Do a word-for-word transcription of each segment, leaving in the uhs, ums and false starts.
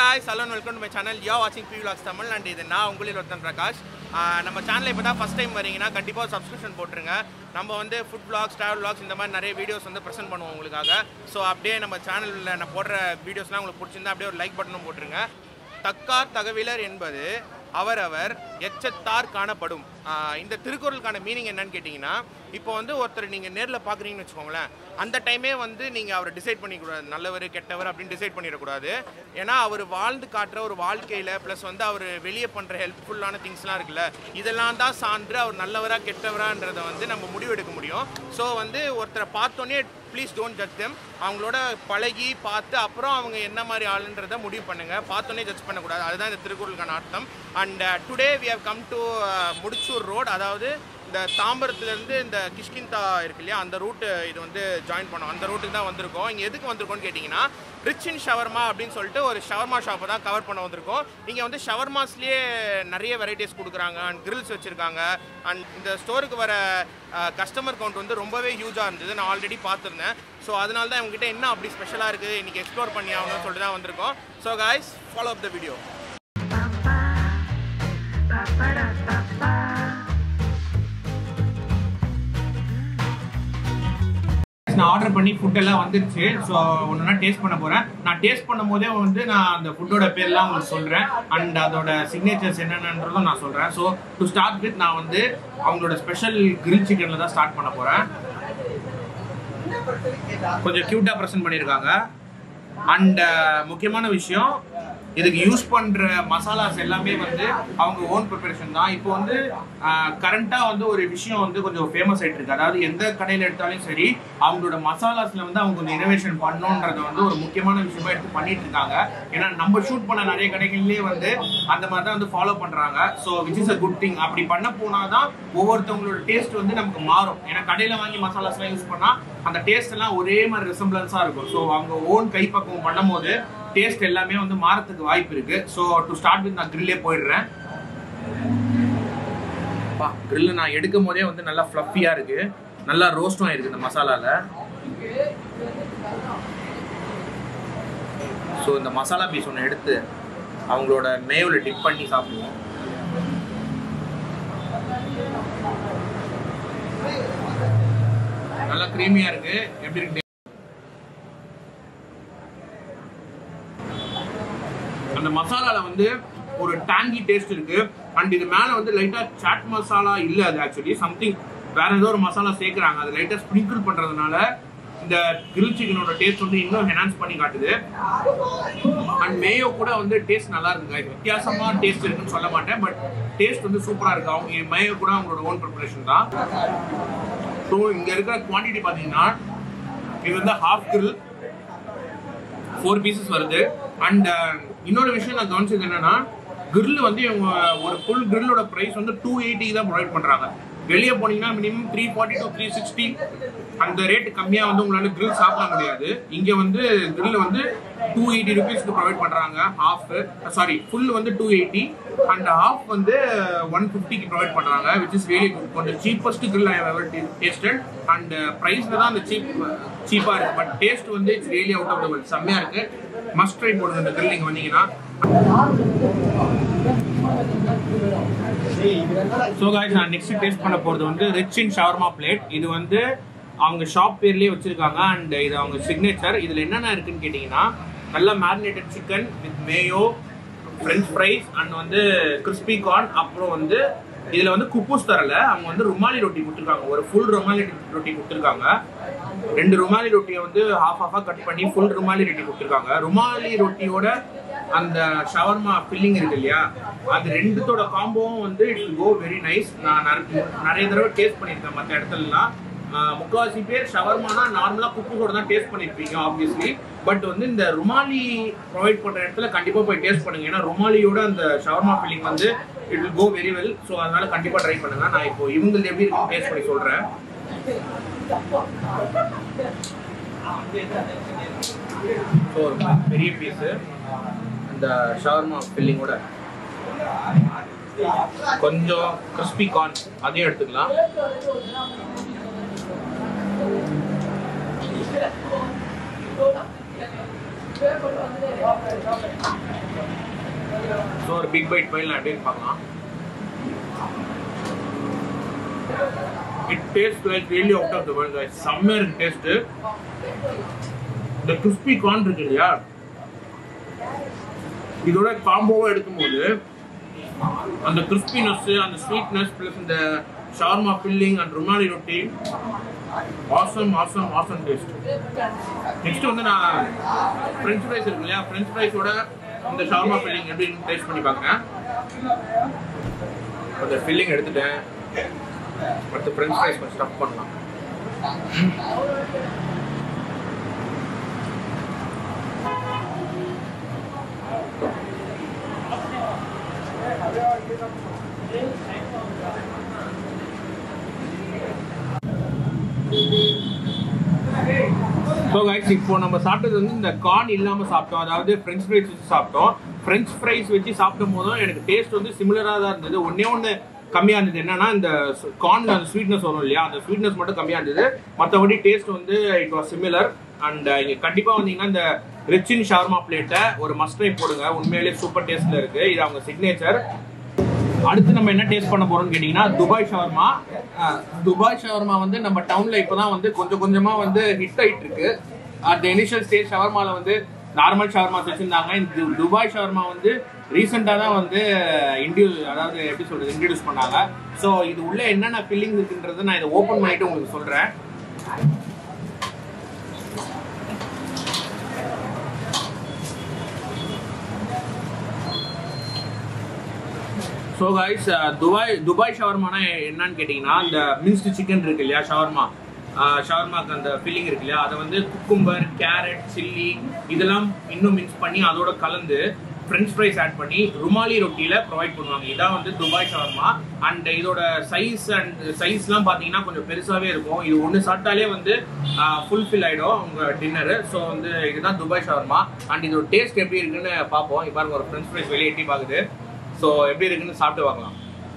guys, hello and welcome to my channel. You are watching P Vlogs Tamil and இது நான் உங்களில் ஒருத்தன் பிரகாஷ். நம்ம சேனலை இப்போ தான் ஃபஸ்ட் டைம் வரீங்கன்னா கண்டிப்பாக சப்ஸ்கிரிப்ஷன் போட்டுருங்க. நம்ம வந்து ஃபுட் vlogs, travel vlogs இந்த மாதிரி நிறைய வீடியோஸ் வந்து ப்ரெசென்ட் பண்ணுவோம் உங்களுக்காக. ஸோ அப்படியே நம்ம சேனலில் நான் போடுற வீடியோஸ்லாம் உங்களுக்கு பிடிச்சிருந்தா அப்படியே ஒரு லைக் பட்டனும் போட்டுருங்க. தக்கார் தகவலர் என்பது அவரவர் எச்சத்தார் காணப்படும். இந்த திருக்குறளுக்கான மீனிங் என்னன்னு கேட்டிங்கன்னா, இப்போ வந்து ஒருத்தர் நீங்கள் நேரில் பார்க்குறீங்கன்னு வச்சுக்கோங்களேன், அந்த டைமே வந்து நீங்கள் அவரை டிசைட் பண்ணிக்கூடாது, நல்லவர் கெட்டவர் அப்படின்னு டிசைட் பண்ணிடக்கூடாது. ஏன்னா அவர் வாழ்ந்து காட்டுற ஒரு வாழ்க்கையில் ப்ளஸ் வந்து அவர் வெளியே பண்ணுற ஹெல்ப்ஃபுல்லான திங்ஸ்லாம் இருக்குல்ல, இதெல்லாம் தான் சான்று அவர் நல்லவராக கெட்டவரான்றதை வந்து நம்ம முடிவெடுக்க முடியும். ஸோ வந்து ஒருத்தரை பார்த்தோன்னே ப்ளீஸ் டோன்ட் ஜட்ஜ் தெம். அவங்களோட பழகி பார்த்து அப்புறம் அவங்க என்ன மாதிரி ஆளுன்றதை முடிவு பண்ணுங்கள். பார்த்தோன்னே ஜட்ஜ் பண்ணக்கூடாது. அதுதான் இந்த திருக்குறளுக்கான அர்த்தம். And today we have come to Mudichur road. அதாவது இந்த தாம்பரத்துலேருந்து இந்த கிஷ்கிந்தா இருக்கு இல்லையா, அந்த ரூட்டு இது வந்து ஜாயின் பண்ணோம். அந்த ரூட்டுக்கு தான் வந்திருக்கோம். இங்கே எதுக்கு வந்திருக்கோன்னு கேட்டிங்கன்னா, ரிச் இன் ஷவர்மா அப்படின்னு சொல்லிட்டு ஒரு ஷவர்மா ஷாப்பை தான் கவர் பண்ண வந்திருக்கோம். இங்கே வந்து ஷவர்மாஸ்லேயே நிறைய வெரைட்டிஸ் கொடுக்குறாங்க அண்ட் கிரில்ஸ் வச்சுருக்காங்க. அண்ட் இந்த ஸ்டோருக்கு வர கஸ்டமர் கவுண்ட் வந்து ரொம்பவே ஹியூஜாக இருந்தது. நான் ஆல்ரெடி பார்த்துருந்தேன். ஸோ அதனால தான் இவங்ககிட்ட என்ன அப்படி ஸ்பெஷலாக இருக்குது, இன்றைக்கி எக்ஸ்ப்ளோர் பண்ணி ஆகணும்னு சொல்லிட்டு தான் வந்திருக்கோம். So guys, follow up the video. நான் ஆர்டர் பண்ணி ஃபுட்டெல்லாம் வந்துருச்சு. ஸோ ஒன்றுனா டேஸ்ட் பண்ண போகிறேன். நான் டேஸ்ட் பண்ணும் போதே வந்து நான் அந்த ஃபுட்டோட பேர்லாம் உங்களுக்கு சொல்கிறேன் அண்ட் அதோட சிக்னேச்சர்ஸ் என்னென்னன்றதும் நான் சொல்கிறேன். ஸோ டு ஸ்டார்ட் வித் நான் வந்து அவங்களோட ஸ்பெஷல் கிரில் சிக்கனில் தான் ஸ்டார்ட் பண்ண போகிறேன். கொஞ்சம் க்யூட்டாக ப்ரெசென்ட் பண்ணியிருக்காங்க. அண்ட் முக்கியமான விஷயம், இதுக்கு யூஸ் பண்ணுற மசாலாஸ் எல்லாமே வந்து அவங்க ஓன் ப்ரிப்பரேஷன் தான். இப்போ வந்து கரண்ட்டாக வந்து ஒரு விஷயம் வந்து கொஞ்சம் ஃபேமஸ் ஆகிட்டு இருக்கு. அதாவது எந்த கடையில் எடுத்தாலும் சரி, அவங்களோட மசாலாஸில் வந்து அவங்க கொஞ்சம் இனோவேஷன் பண்ணணுன்றத வந்து ஒரு முக்கியமான விஷயமா எடுத்து பண்ணிட்டு இருக்காங்க. ஏன்னா நம்ம ஷூட் பண்ண நிறைய கடைகள்லேயே வந்து அந்த மாதிரி தான் வந்து ஃபாலோ பண்ணுறாங்க. So which is a good thing. அப்படி பண்ண போனால் தான் ஒவ்வொருத்தவங்களோட டேஸ்ட் வந்து நமக்கு மாறும். ஏன்னா கடையில் வாங்கி மசாலாஸ்லாம் யூஸ் பண்ணால் அந்த டேஸ்ட் எல்லாம் ஒரே மாதிரி ரிசம்பிளன்ஸாக இருக்கும். ஸோ அவங்க ஓன் கைப்பக்குவம் பண்ணும் போது டேஸ்ட் எல்லாமே வந்து மாறத்துக்கு வாய்ப்பு இருக்கு. ஸோ டு ஸ்டார்ட் வித் நான் கிரில்லே போயிடுறேன். பா கிரில் நான் எடுக்கும் போதே வந்து நல்லா ஃப்ளஃபியா இருக்கு, நல்லா ரோஸ்டும் ஆயிருக்கு இந்த மசாலால. ஸோ இந்த மசாலா பீஸ் ஒன்று எடுத்து அவங்களோட மேவில் டிப் பண்ணி சாப்பிடுவோம். நல்லா கிரீமியா இருக்கு. எப்படி இருக்கு? அந்த மசாலால வந்து ஒரு டாங்கி டேஸ்ட் இருக்கு. அண்ட் இது மேல வந்து லைட்டா சாட் மசாலா இல்ல, அது ஆக்சுவலி சம்திங் வேற ஏதோ ஒரு மசாலா சேர்க்கிறாங்க. அது லைட்டா ஸ்ப்ரிங்கிள் பண்றதுனால இந்த கிரில் சிக்கனோட டேஸ்ட் வந்து இன்னும் என்ஹான்ஸ் பண்ணி காட்டுது. அண்ட் மேயோ கூட வந்து டேஸ்ட் நல்லா இருக்குங்க. வித்தியாசமா டேஸ்ட் இருக்குன்னு சொல்ல மாட்டேன், பட் டேஸ்ட் வந்து சூப்பரா இருக்கு. அவங்க மேயோ கூட அவங்களோட ஓன் ப்ரிப்பரேஷன் தான். ஸோ இங்க இருக்கிற குவான்டிட்டி பாத்தீங்கன்னா, இது வந்து ஹாஃப் கிரில் ஃபோர் பீசஸ் வருது. அண்ட் இன்னொரு விஷயம் நான் கவனிச்சது என்னன்னா, கிரில் வந்து இவங்க ஒரு ஃபுல் கிரில்லோட ப்ரைஸ் வந்து டூ எயிட்டி தான் ப்ரொவைட் பண்றாங்க. வெளியே போனீங்கன்னா minimum three forty to three sixty அந்த ரேட் கம்மியாக வந்து உங்களால கிரில் சாப்பிட முடியாது. இங்கே வந்து கிரில் வந்து டூ எயிட்டி ருபீஸ்க்கு ப்ரொவைட் பண்ணுறாங்க. ஹாஃப் சாரி ஃபுல் வந்து டூ எயிட்டி அண்ட் ஹாஃப் வந்து ஒன் ஃபிஃப்டிக்கு ப்ரொவைட் பண்ணுறாங்க. Which is really good. கொஞ்சம் cheapest grill I ever tasted. And ப்ரைஸில் தான் அந்த சீப் சீப்பாக இருக்குது, பட் டேஸ்ட் வந்து it's really out of the world. செம்மையாக இருக்குது. மஸ்ட் ட்ரை போடுங்க இந்த கிரில் இங்கே வந்தீங்கன்னா. ஸோ காய்ஸ், நான் நெக்ஸ்ட் டேஸ்ட் பண்ண போகிறது வந்து ரிச் இன் ஷவர்மா பிளேட். இது வந்து அவங்க ஷாப் பேர்லேயே வச்சுருக்காங்க. அண்ட் இது அவங்க சிக்னேச்சர். இதில் என்னென்ன இருக்குன்னு கேட்டிங்கன்னா, நல்லா marinated chicken with mayo, French fries and வந்து கிறிஸ்பி கார்ன். அப்புறம் வந்து இதில் வந்து குப்பூஸ் தரல, அவங்க வந்து ருமாலி ரொட்டி கொடுத்துருக்காங்க. ஒரு ஃபுல் ருமாலி ரொட்டி கொடுத்துருக்காங்க. ரெண்டு ருமாலி ரொட்டியை வந்து ஹாஃப் ஹாஃபாக கட் பண்ணி ஃபுல் ருமாலி ரொட்டி கொடுத்துருக்காங்க. ருமாலி ரொட்டியோட அந்த ஷவர்மா ஃபில்லிங் இருக்கு இல்லையா, அது ரெண்டுத்தோட காம்போவும் வந்து இட் கோ வெரி நைஸ். நான் நிறைய தடவை டேஸ்ட் பண்ணியிருக்கேன் மற்ற இடத்துலலாம். முக்கால்வாசி பேர் ஷவர்மானா நார்மலாக குக்கூஸோட தான் டேஸ்ட் பண்ணியிருப்பீங்க ஆப்வியஸ்லி. பட் வந்து இந்த ருமாலி ப்ரொவைட் பண்ணுற இடத்துல கண்டிப்பாக போய் டேஸ்ட் பண்ணுங்க. ஏன்னா ருமாலியோட அந்த ஷவர்மா ஃபில்லிங் வந்து it will go very well. So அதனால கண்டிப்பாக ட்ரை பண்ணுங்க. நான் இப்போ இவங்களுக்கு எப்படி இருக்கும் டேஸ்ட் பண்ணி சொல்கிறேன். ஸோ ஒரு பெரிய பீஸு இந்த ஷவர்மா ஃபில்லிங்கோட கொஞ்சம் கிறிஸ்பி கார்ன் அதையும் எடுத்துக்கலாம். ஸோ ஒரு பிக் பைட் பைல் அப்படின்னு பார்க்கலாம். It taste like really out of the world guys. செம்மையா இருக்கு டேஸ்ட். இந்த கிறிஸ்பி கார்ன் இருக்கு இல்லையா, இதோட காம்போவா எடுக்கும்போது அந்த கிறிஸ்பினஸ், அந்த ஸ்வீட்னஸ் பிளஸ் இந்த shawarma filling and rumali roti, awesome awesome awesome taste. Next வந்து நான் ஃப்ரெஞ்ச் ஃப்ரைஸ் இருக்கு இல்லையா, ஃப்ரெஞ்ச் ஃப்ரைஸோட இந்த ஷவர்மா ஃபில்லிங் எப்படின்னு டேஸ்ட் பண்ணி பார்க்குறேன். அந்த ஃபில்லிங் எடுத்துட்டேன், அடுத்து ஃப்ரெஞ்ச் ஃப்ரைஸ் கொஞ்சம் ஸ்டஃப் பண்ணலாம். ஸோ கைஸ், இப்போ நம்ம சாப்பிட்டது வந்து இந்த கார்ன் இல்லாமல் சாப்பிட்டோம், அதாவது ஃப்ரெஞ்ச் ஃப்ரைஸ் வச்சு சாப்பிட்டோம். ஃப்ரெஞ்ச் ஃப்ரைஸ் வச்சு சாப்பிடும் போதும் எனக்கு டேஸ்ட் வந்து சிமிலராக தான் இருந்தது. ஒன்னே ஒன்று கம்மியாக இருந்தது என்னன்னா, இந்த கார்னில் அந்த ஸ்வீட்னஸ் வரும் இல்லையா, அந்த ஸ்வீட்னஸ் மட்டும் கம்மியாக இருந்தது. மற்றபடி டேஸ்ட் வந்து இட் வாஸ் சிமிலர். அண்ட் இங்கே கண்டிப்பாக வந்தீங்கன்னா இந்த ரிச்சின் ஷவர்மா பிளேட்டை ஒரு மஸ்ட் ட்ரை போடுங்க. உண்மையிலேயே சூப்பர் டேஸ்ட்டில் இருக்குது. இது அவங்க சிக்னேச்சர். அடுத்து நம்ம என்ன டேஸ்ட் பண்ண போறோம்னு கேட்டீங்கன்னா துபாய் ஷவர்மா. துபாய் ஷவர்மா வந்து நம்ம டவுன்ல இப்போதான் வந்து கொஞ்சம் கொஞ்சமா வந்து ஹிட் ஆயிட்டு இருக்கு. அந்த இனிஷியல் ஸ்டேஜ் ஷவர்மால வந்து நார்மல் ஷவர்மா வச்சிருந்தாங்க. இந்த துபாய் ஷவர்மா வந்து ரீசெண்டாக தான் வந்து இன்டியூ அதாவது எப்படி சொல்றது இன்ட்ரடியூஸ் பண்ணாங்க. ஸோ இது உள்ள என்னென்ன ஃபில்லிங் இருக்குன்றதை நான் இதை ஓப்பன் பண்ணிட்டு உங்களுக்கு சொல்றேன். ஸோ கைஸ், துபாய் துபாய் ஷவர்மானா என்னன்னு கேட்டிங்கன்னா, இந்த மின்ஸ்டு சிக்கன் இருக்கு இல்லையா, ஷவர்மா ஷவர்மாக்கு அந்த ஃபில்லிங் இருக்கு இல்லையா, அதை வந்து குக்கும்பர், கேரட், சில்லி இதெல்லாம் இன்னும் மிக்ஸ் பண்ணி அதோட கலந்து ஃப்ரெஞ்ச் ஃப்ரைஸ் ஆட் பண்ணி ருமாலி ரொட்டியில் ப்ரொவைட் பண்ணுவாங்க. இதான் வந்து துபாய் ஷவர்மா. அண்ட் இதோட சைஸ் அண்ட் சைஸ்லாம் பார்த்தீங்கன்னா கொஞ்சம் பெருசாகவே இருக்கும். இது ஒன்று சாப்பிட்டாலே வந்து ஃபுல்ஃபில் ஆகிடும் உங்கள் டின்னரு. ஸோ வந்து இதுதான் துபாய் ஷவர்மா. அண்ட் இதோட டேஸ்ட் எப்படி இருக்குன்னு பார்ப்போம். இப்போ பாருங்க, ஒரு ஃப்ரெஞ்ச் ஃப்ரைஸ் வெளியே எட்டி பார்க்குது. ஸோ எப்படி இருக்குன்னு சாப்பிட்டு பார்க்கலாம்.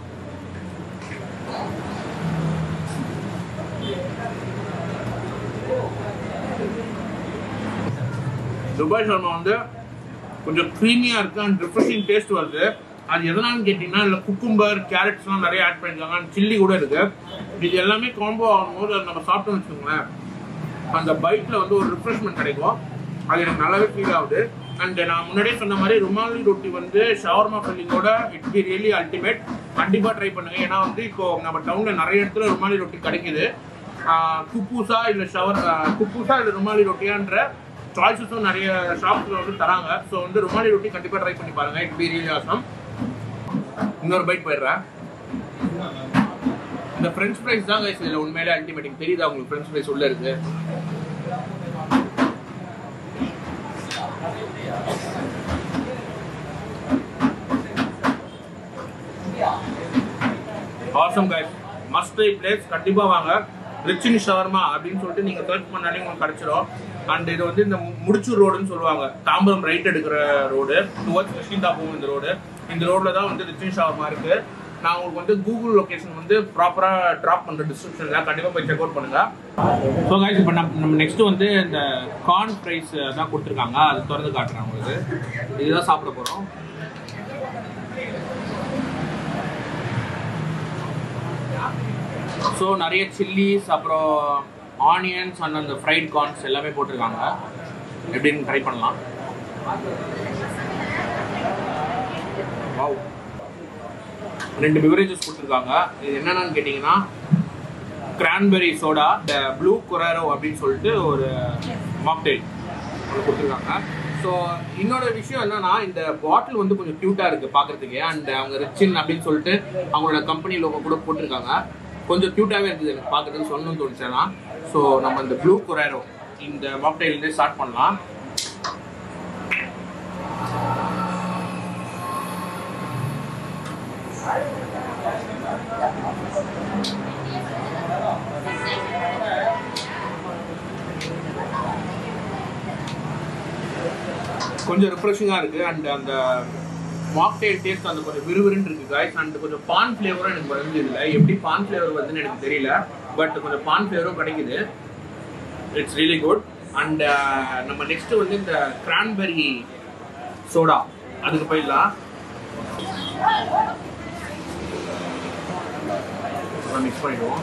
துபாய் ஷவர்மா வந்து கொஞ்சம் க்ரீமியாக இருக்குது அண்ட் ரிஃப்ரெஷிங் டேஸ்ட் வருது. அது எதனான்னு கேட்டிங்கன்னா, இல்லை குக்கும்பர், கேரட்ஸ்லாம் நிறைய ஆட் பண்ணியிருக்காங்க, அண்ட் சில்லி கூட இருக்குது. இது எல்லாமே காம்போ ஆகும்போது அது நம்ம சாப்பிட்டோம்னு வச்சுக்கோங்களேன், அந்த பைட்டில் வந்து ஒரு ரிஃப்ரெஷ்மெண்ட் கிடைக்கும். அது எனக்கு நல்லாவே ஃபீல் ஆகுது. அண்ட் நான் முன்னாடியே சொன்ன மாதிரி ருமாலி ரொட்டி வந்து ஷவர்மா ஃபில்லிங்கோட இட் பி ரியலி அல்டிமேட். கண்டிப்பாக ட்ரை பண்ணுங்க. ஏன்னா வந்து இப்போ நம்ம டவுனில் நிறைய இடத்துல ருமாலி ரொட்டி கிடைக்குது. குப்பூசா இல்லை ஷவர் குப்பூசா இல்லை ருமாலி ரொட்டியான்ற சாய்ஸஸும் நிறைய ஷாப்ஸில் வந்து தராங்க. ஸோ வந்து ருமாலி ரொட்டி கண்டிப்பாக ட்ரை பண்ணி பாருங்கள். It be really awesome. இன்னொரு பைட் போயிடுறேன். இந்த ஃப்ரெஞ்ச் ஃப்ரைஸ் தான் கைஸ் இதில் உண்மையிலே அல்டிமேட்டிங். தெரியுதா உங்களுக்கு ஃப்ரெஞ்ச் ஃப்ரைஸ் உள்ளே இருக்குது? Awesome guys, must try place. கண்டிப்பா வாங்க. ரிச்சின் ஷவர்மா அப்படின்னு சொல்லிட்டு நீங்க சர்ச் பண்ணாலே உங்களுக்கு கிடைச்சிடும். அண்ட் இது வந்து இந்த முடிச்சூர் ரோடுன்னு சொல்லுவாங்க, தாம்பரம் ரைட் எடுக்கிற ரோடு, டுவர்ட்ஸ் கிருஷ்ணா போகும் இந்த ரோடு. இந்த ரோட்ல தான் வந்து ரிச்சின் ஷவர்மா இருக்கு. நான் உங்களுக்கு வந்து கூகுள் லொகேஷன் வந்து ப்ராப்பரா டிராப் பண்ற டிஸ்கிரிப்ஷன்ல கண்டிப்பா போய் செக் அவுட் பண்ணுங்க. ஸோ கைஸ், இப்போ நம்ம நெக்ஸ்ட் வந்து இந்த கார்ன் ஃப்ரைஸ் தான் கொடுத்துருக்காங்க, அது திறந்து காட்டுறேன் உங்களுக்கு. இதுதான் சாப்பிட போறோம். ஸோ நிறைய சில்லிஸ், அப்புறம் ஆனியன்ஸ் அண்ட் அந்த ஃப்ரைட் கார்ன்ஸ் எல்லாமே போட்டிருக்காங்க. எப்படின்னு ட்ரை பண்ணலாம். வாவ், ரெண்டு பிவரேஜஸ் கொடுத்துருக்காங்க. இது என்னென்னு கேட்டிங்கன்னா, கிரான்பெரி சோடா, இந்த ப்ளூ கொராரோ அப்படின்னு சொல்லிட்டு ஒரு மாக்டெயில் ஒன்று கொடுத்துருக்காங்க. ஸோ இன்னொரு விஷயம் என்னன்னா, இந்த பாட்டில் வந்து கொஞ்சம் க்யூட்டாக இருக்குது பார்க்குறதுக்கு. அண்ட் அவங்க ரிச்சின் அப்படின்னு சொல்லிட்டு அவங்களோட கம்பெனி லோகோ கூட போட்டிருக்காங்க. கொஞ்சம் க்யூட்டாகவே இருக்குது எனக்கு பார்க்குறதுக்கு, சொல்லணும்னு தோணுச்சுன்னா. ஸோ நம்ம இந்த ப்ளூ கொராரோ இந்த மாக்டெயிலேருந்து ஸ்டார்ட் பண்ணலாம். கொஞ்சம் ரிஃப்ரெஷிங்காக இருக்குது. அண்ட் அந்த மாக்டெயில் டேஸ்ட் அந்த கொஞ்சம் விறுவிறுன்னு இருக்குது காய்ஸ். அண்ட் கொஞ்சம் பான் ஃப்ளேவரும் எனக்கு வருது. இல்லை எப்படி பான் ஃப்ளேவர் வருதுன்னு எனக்கு தெரியல, பட் கொஞ்சம் பான் ஃப்ளேவரும் கிடைக்குது. It's really good. அண்ட் நம்ம நெக்ஸ்ட் வந்து இந்த கிரான்பெரி சோடா அதுக்கு போயிடலாம். மிக்ஸ் பண்ணிடுவோம்.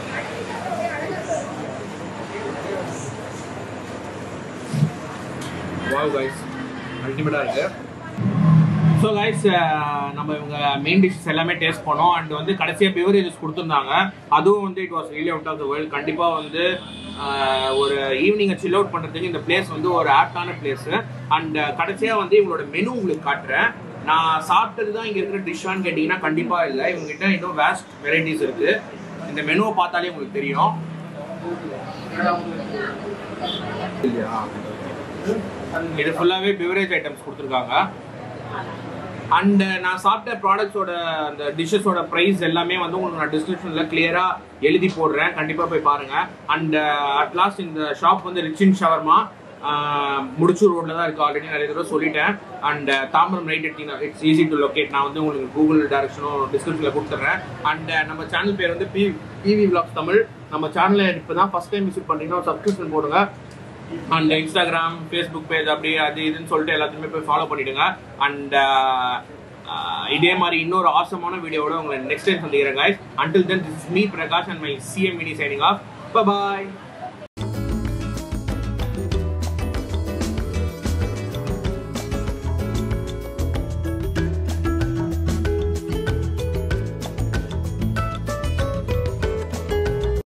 வாவ் கைஸ், அல்டிமேட்டாக இருக்குது. ஸோ கைஸ், நம்ம இவங்க மெயின் டிஷ்ஷஸ் எல்லாமே டேஸ்ட் பண்ணோம். அண்ட் வந்து கடைசியாக பிவரேஜஸ் கொடுத்துருந்தாங்க. அதுவும் வந்து it was really out of the world. கண்டிப்பாக வந்து ஒரு ஈவினிங்கை சில் அவுட் பண்ணுறதுக்கு இந்த பிளேஸ் வந்து ஒரு ஆப்டான பிளேஸு. அண்ட் கடைசியாக வந்து இவங்களோட மெனு உங்களுக்கு காட்டுறேன். நான் சாப்பிட்டது தான் இங்கே இருக்கிற டிஷ்ஷான்னு கேட்டிங்கன்னா கண்டிப்பாக இல்லை. இவங்ககிட்ட இன்னும் வேஸ்ட் வெரைட்டிஸ் இருக்குது. இந்த மெனுவை பார்த்தாலே உங்களுக்கு தெரியும். இது ஃபுல்லாகவே பிவரேஜ் ஐட்டம்ஸ் கொடுத்துருக்காங்க. அண்ட் நான் சாப்பிட்ட ப்ராடக்ட்ஸோட அந்த டிஷ்ஷஸோட ப்ரைஸ் எல்லாமே வந்து உங்களுக்கு நான் டிஸ்கிரிப்ஷனில் கிளியராக எழுதி போடுறேன். கண்டிப்பாக போய் பாருங்கள். அண்ட் அட் லாஸ்ட் இந்த ஷாப் வந்து ரிச் இன் ஷவர்மா முடிச்சூர் ரோட்ல தான் இருக்குது. ஆல்ரெடி நிறைய தடவை சொல்லிட்டேன். அண்ட் தாம்பரம் ரைட் எடுத்தீங்கன்னா இட்ஸ் ஈஸி டு லொக்கேட். நான் வந்து உங்களுக்கு கூகுள் டைரக்ஷனும் டிஸ்கிரிப்ஷனில் கொடுத்துட்றேன். அண்ட் நம்ம சேனல் பேர் வந்து பி பிவி விலாக்ஸ் தமிழ். நம்ம சேனலை இப்போ தான் ஃபஸ்ட் டைம் விசிட் பண்ணிங்கன்னா சப்ஸ்கிரிப்ஷன் போடுங்க. அண்ட் இன்ஸ்டாகிராம், ஃபேஸ்புக் பேஜ் அப்படி அது இதுன்னு சொல்லிட்டு எல்லாத்தையுமே போய் ஃபாலோ பண்ணிவிடுங்க. அண்ட் இதே மாதிரி இன்னொரு ஆசமான வீடியோவோட உங்களை நெக்ஸ்ட் டைம் சந்திக்கிறேன் guys. Until then, this is me Prakash and my C M Mini signing off. Bye bye.